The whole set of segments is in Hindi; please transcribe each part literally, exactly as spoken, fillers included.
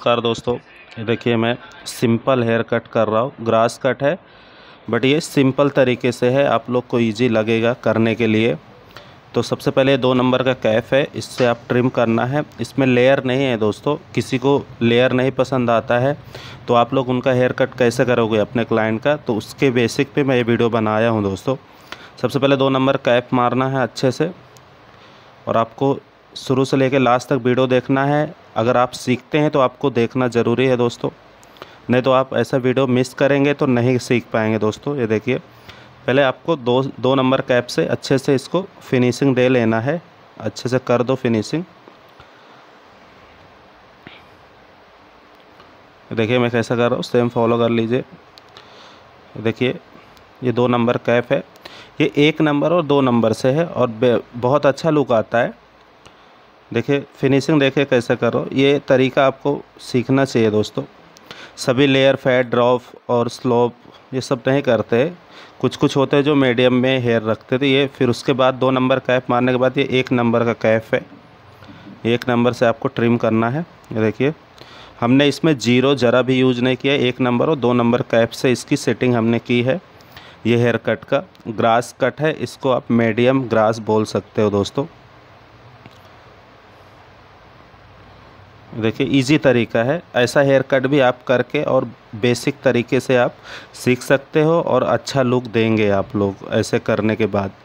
नमस्कार दोस्तों, ये देखिए मैं सिंपल हेयर कट कर रहा हूँ। ग्रास कट है बट ये सिंपल तरीके से है, आप लोग को इजी लगेगा करने के लिए। तो सबसे पहले दो नंबर का कैप है, इससे आप ट्रिम करना है। इसमें लेयर नहीं है दोस्तों, किसी को लेयर नहीं पसंद आता है तो आप लोग उनका हेयर कट कैसे करोगे अपने क्लाइंट का, तो उसके बेसिक पे मैं ये वीडियो बनाया हूँ दोस्तों। सबसे पहले दो नंबर कैप मारना है अच्छे से और आपको शुरू से लेकर लास्ट तक वीडियो देखना है। अगर आप सीखते हैं तो आपको देखना ज़रूरी है दोस्तों, नहीं तो आप ऐसा वीडियो मिस करेंगे तो नहीं सीख पाएंगे दोस्तों। ये देखिए पहले आपको दो दो नंबर कैप से अच्छे से इसको फिनिशिंग दे लेना है, अच्छे से कर दो फिनिशिंग। देखिए मैं कैसा कर रहा हूँ, सेम फॉलो कर लीजिए। देखिए ये दो नंबर कैप है, ये एक नंबर और दो नंबर से है और बहुत अच्छा लुक आता है। देखिए फिनिशिंग देखिए कैसे करो, ये तरीका आपको सीखना चाहिए दोस्तों। सभी लेयर फेड ड्रॉप और स्लोप ये सब नहीं करते, कुछ कुछ होते हैं जो मीडियम में हेयर रखते थे। ये फिर उसके बाद दो नंबर कैप मारने के बाद ये एक नंबर का कैप है, एक नंबर से आपको ट्रिम करना है। ये देखिए हमने इसमें जीरो ज़रा भी यूज नहीं किया, एक नंबर और दो नंबर कैप से इसकी सेटिंग हमने की है। ये हेयर कट का ग्रास कट है, इसको आप मीडियम ग्रास बोल सकते हो दोस्तों। देखिए इजी तरीका है, ऐसा हेयर कट भी आप करके और बेसिक तरीके से आप सीख सकते हो और अच्छा लुक देंगे आप लोग ऐसे करने के बाद।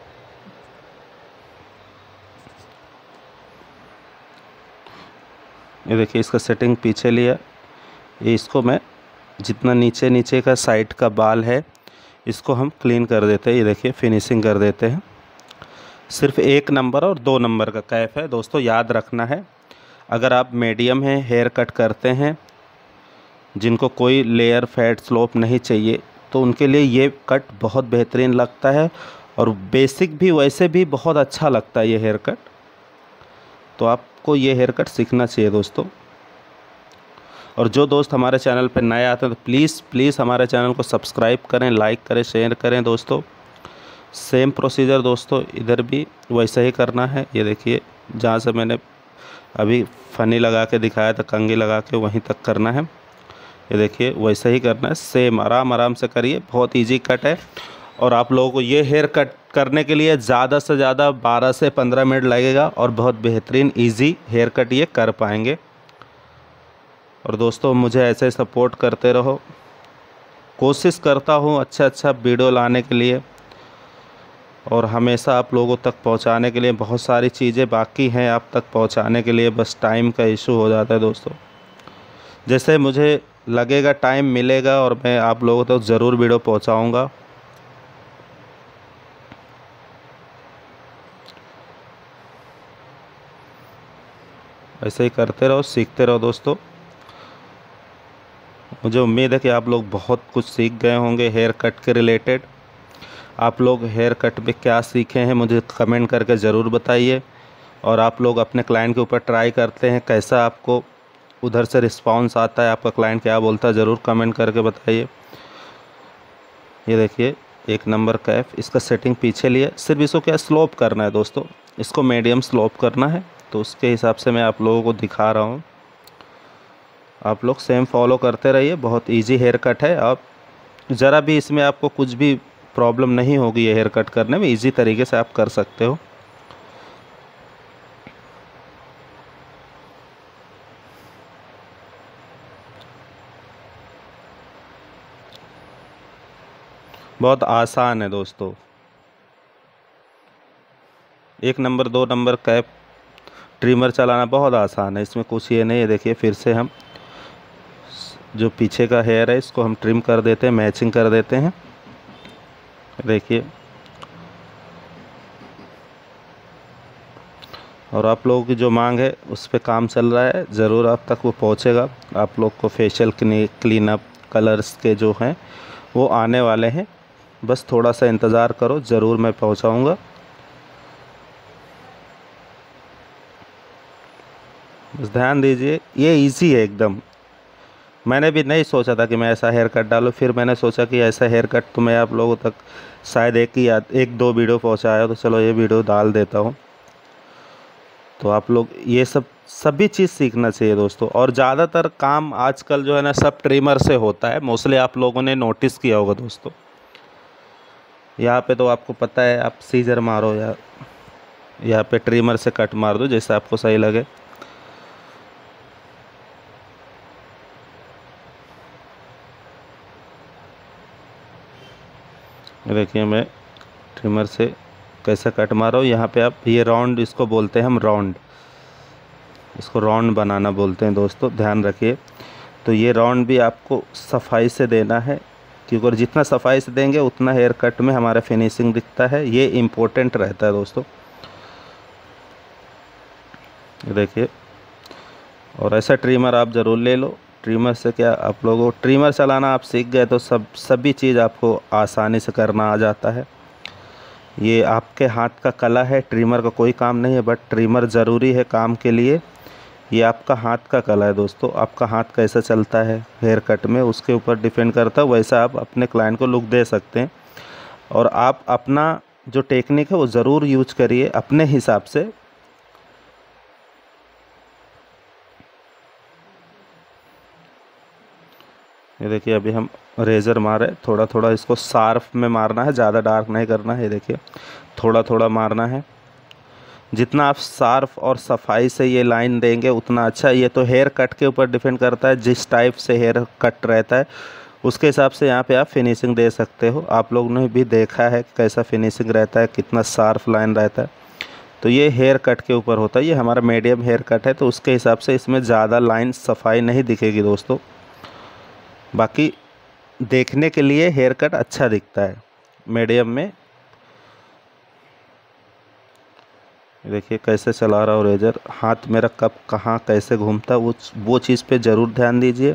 ये देखिए इसका सेटिंग पीछे लिया, ये इसको मैं जितना नीचे नीचे का साइड का बाल है इसको हम क्लीन कर देते हैं। ये देखिए फिनिशिंग कर देते हैं। सिर्फ एक नंबर और दो नंबर का कैप है दोस्तों, याद रखना है। अगर आप मीडियम हैं हेयर कट करते हैं, जिनको कोई लेयर फेड स्लोप नहीं चाहिए, तो उनके लिए ये कट बहुत बेहतरीन लगता है और बेसिक भी वैसे भी बहुत अच्छा लगता है ये हेयर कट। तो आपको ये हेयर कट सीखना चाहिए दोस्तों। और जो दोस्त हमारे चैनल पर नए आते हैं तो प्लीज़ प्लीज़ हमारे चैनल को सब्सक्राइब करें, लाइक करें, शेयर करें दोस्तों। सेम प्रोसीजर दोस्तों इधर भी वैसा ही करना है। ये देखिए जहाँ से मैंने अभी फनी लगा के दिखाया था, कंघी लगा के, वहीं तक करना है। ये देखिए वैसा ही करना है, सेम आराम आराम से करिए, बहुत इजी कट है। और आप लोगों को ये हेयर कट करने के लिए ज़्यादा से ज़्यादा बारह से पंद्रह मिनट लगेगा और बहुत बेहतरीन इजी हेयर कट ये कर पाएंगे। और दोस्तों मुझे ऐसे सपोर्ट करते रहो, कोशिश करता हूँ अच्छा अच्छा वीडियो लाने के लिए और हमेशा आप लोगों तक पहुंचाने के लिए। बहुत सारी चीज़ें बाकी हैं आप तक पहुंचाने के लिए, बस टाइम का इशू हो जाता है दोस्तों। जैसे मुझे लगेगा टाइम मिलेगा और मैं आप लोगों तक ज़रूर वीडियो पहुंचाऊंगा। ऐसे ही करते रहो, सीखते रहो दोस्तों। मुझे उम्मीद है कि आप लोग बहुत कुछ सीख गए होंगे हेयर कट के रिलेटेड। आप लोग हेयर कट में क्या सीखे हैं मुझे कमेंट करके ज़रूर बताइए। और आप लोग अपने क्लाइंट के ऊपर ट्राई करते हैं, कैसा आपको उधर से रिस्पांस आता है, आपका क्लाइंट क्या बोलता है, ज़रूर कमेंट करके बताइए। ये देखिए एक नंबर कैप, इसका सेटिंग पीछे लिए, सिर्फ इसको क्या स्लोप करना है दोस्तों, इसको मीडियम स्लोप करना है। तो उसके हिसाब से मैं आप लोगों को दिखा रहा हूँ, आप लोग सेम फॉलो करते रहिए। बहुत ईजी हेयर कट है, आप ज़रा भी इसमें आपको कुछ भी प्रॉब्लम नहीं होगी ये हेयर कट करने में, इजी तरीके से आप कर सकते हो। बहुत आसान है दोस्तों, एक नंबर दो नंबर कैप ट्रिमर चलाना बहुत आसान है, इसमें कुछ ये नहीं है। देखिए फिर से हम जो पीछे का हेयर है इसको हम ट्रिम कर देते हैं, मैचिंग कर देते हैं। देखिए और आप लोगों की जो मांग है उस पर काम चल रहा है, ज़रूर आप तक वो पहुंचेगा। आप लोग को फेशियल क्लीन अप कलर्स के जो हैं वो आने वाले हैं, बस थोड़ा सा इंतज़ार करो, ज़रूर मैं पहुंचाऊंगा। बस ध्यान दीजिए, ये इजी है एकदम। मैंने भी नहीं सोचा था कि मैं ऐसा हेयर कट डालूँ, फिर मैंने सोचा कि ऐसा हेयर कट तो मैं आप लोगों तक शायद एक ही या एक दो वीडियो पहुंचाया, तो चलो ये वीडियो डाल देता हूँ। तो आप लोग ये सब सभी चीज़ सीखना चाहिए दोस्तों। और ज़्यादातर काम आजकल जो है ना सब ट्रिमर से होता है, मोस्टली आप लोगों ने नोटिस किया होगा दोस्तों। यहाँ पे तो आपको पता है, आप सीजर मारो या यहाँ पे ट्रिमर से कट मार दो, जैसे आपको सही लगे। देखिए मैं ट्रिमर से कैसे कट मारा हूँ। यहाँ पे आप ये राउंड, इसको बोलते हैं हम राउंड, इसको राउंड बनाना बोलते हैं दोस्तों, ध्यान रखिए। तो ये राउंड भी आपको सफाई से देना है, क्योंकि जितना सफाई से देंगे उतना हेयर कट में हमारा फिनिशिंग दिखता है, ये इम्पोर्टेंट रहता है दोस्तों। देखिए, और ऐसा ट्रिमर आप ज़रूर ले लो। ट्रिमर से क्या आप लोगों को ट्रिमर चलाना आप सीख गए तो सब सभी चीज़ आपको आसानी से करना आ जाता है। ये आपके हाथ का कला है, ट्रिमर का कोई काम नहीं है, बट ट्रिमर ज़रूरी है काम के लिए। ये आपका हाथ का कला है दोस्तों, आपका हाथ कैसा चलता है हेयर कट में उसके ऊपर डिपेंड करता है, वैसा आप अपने क्लाइंट को लुक दे सकते हैं। और आप अपना जो टेक्निक है वो ज़रूर यूज करिए अपने हिसाब से। ये देखिए अभी हम रेज़र मारे, थोड़ा थोड़ा इसको शार्प में मारना है, ज़्यादा डार्क नहीं करना है। ये देखिए थोड़ा थोड़ा मारना है, जितना आप शार्प और सफाई से ये लाइन देंगे उतना अच्छा। ये तो हेयर कट के ऊपर डिपेंड करता है, जिस टाइप से हेयर कट रहता है उसके हिसाब से यहाँ पे आप फिनिशिंग दे सकते हो। आप लोगों ने भी देखा है कैसा फिनिशिंग रहता है, कितना शार्प लाइन रहता है। तो ये हेयर कट के ऊपर होता है, ये हमारा मीडियम हेयर कट है तो उसके हिसाब से इसमें ज़्यादा लाइन सफाई नहीं दिखेगी दोस्तों। बाकी देखने के लिए हेयर कट अच्छा दिखता है मीडियम में। देखिए कैसे चला रहा हूँ रेजर, हाथ मेरा कब कहाँ कैसे घूमता वो वो चीज़ पे ज़रूर ध्यान दीजिए।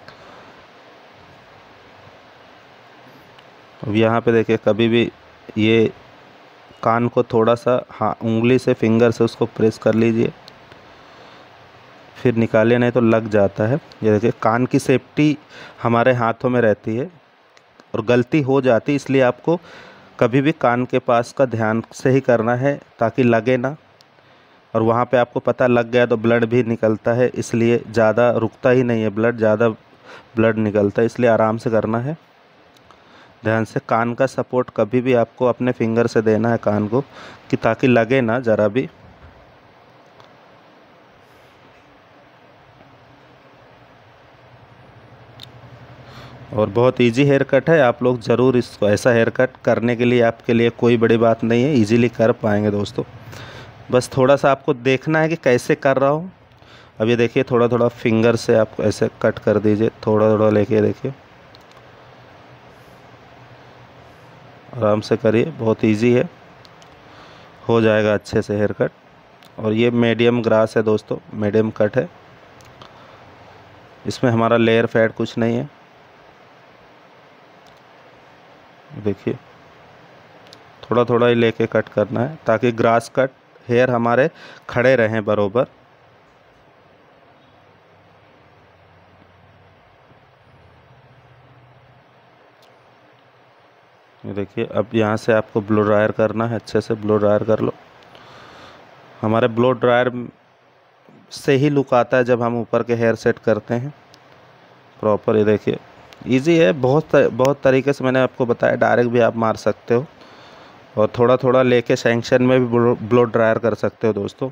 अब यहाँ पे देखिए कभी भी ये कान को थोड़ा सा हाँ उंगली से फिंगर से उसको प्रेस कर लीजिए, फिर निकालिए नहीं तो लग जाता है। ये देखिए कान की सेफ्टी हमारे हाथों में रहती है और गलती हो जाती है, इसलिए आपको कभी भी कान के पास का ध्यान से ही करना है ताकि लगे ना। और वहाँ पे आपको पता लग गया तो ब्लड भी निकलता है, इसलिए ज़्यादा रुकता ही नहीं है ब्लड, ज़्यादा ब्लड निकलता है, इसलिए आराम से करना है ध्यान से। कान का सपोर्ट कभी भी आपको अपने फिंगर से देना है कान को, कि ताकि लगे ना ज़रा भी। और बहुत इजी हेयर कट है, आप लोग ज़रूर इसको, ऐसा हेयर कट करने के लिए आपके लिए कोई बड़ी बात नहीं है, इजीली कर पाएंगे दोस्तों। बस थोड़ा सा आपको देखना है कि कैसे कर रहा हूँ। अब ये देखिए थोड़ा थोड़ा फिंगर से आप ऐसे कट कर दीजिए, थोड़ा थोड़ा लेके देखिए, आराम से करिए, बहुत इजी है, हो जाएगा अच्छे से हेयर कट। और ये मीडियम ग्रास है दोस्तों, मीडियम कट है, इसमें हमारा लेयर फेड कुछ नहीं है। देखिए थोड़ा थोड़ा ही लेके कट करना है ताकि ग्रास कट हेयर हमारे खड़े रहें बरोबर। ये देखिए अब यहाँ से आपको ब्लो ड्रायर करना है, अच्छे से ब्लो ड्रायर कर लो। हमारे ब्लो ड्रायर से ही लुक आता है जब हम ऊपर के हेयर सेट करते हैं प्रॉपर। ये देखिए इजी है, बहुत बहुत तरीके से मैंने आपको बताया, डायरेक्ट भी आप मार सकते हो और थोड़ा थोड़ा लेके सेक्शन में भी ब्लो ड्रायर कर सकते हो दोस्तों।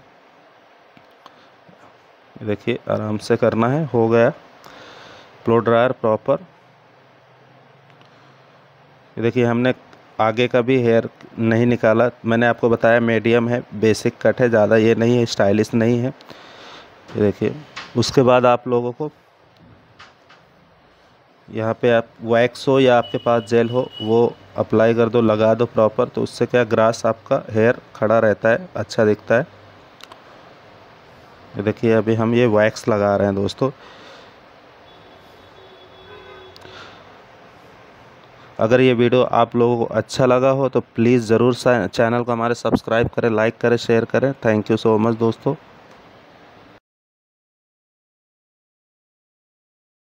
देखिए आराम से करना है, हो गया ब्लो ड्रायर प्रॉपर। देखिए हमने आगे का भी हेयर नहीं निकाला, मैंने आपको बताया मीडियम है, बेसिक कट है, ज़्यादा ये नहीं है, स्टाइलिश नहीं है। देखिए उसके बाद आप लोगों को यहाँ पे आप वैक्स हो या आपके पास जेल हो वो अप्लाई कर दो, लगा दो प्रॉपर, तो उससे क्या ग्रास आपका हेयर खड़ा रहता है, अच्छा दिखता है। ये देखिए अभी हम ये वैक्स लगा रहे हैं दोस्तों। अगर ये वीडियो आप लोगों को अच्छा लगा हो तो प्लीज़ ज़रूर चैनल को हमारे सब्सक्राइब करें, लाइक करें, शेयर करें। थैंक यू सो मच दोस्तों।